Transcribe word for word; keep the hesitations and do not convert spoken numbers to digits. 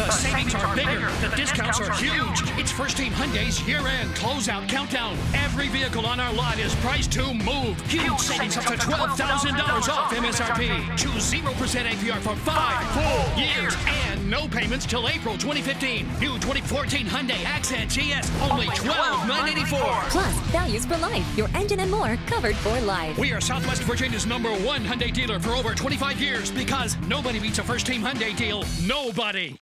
The savings are bigger. The discounts are huge. It's First Team Hyundai's year-end closeout countdown. Every vehicle on our lot is priced to move. Huge savings up to twelve thousand dollars off M S R P. Choose zero percent A P R for five full years and no payments till April twenty fifteen. New twenty fourteen Hyundai Accent G S, only twelve thousand nine hundred eighty-four. Plus, values for life. Your engine and more covered for life. We are Southwest Virginia's number one Hyundai dealer for over twenty-five years because nobody beats a First Team Hyundai deal. Nobody.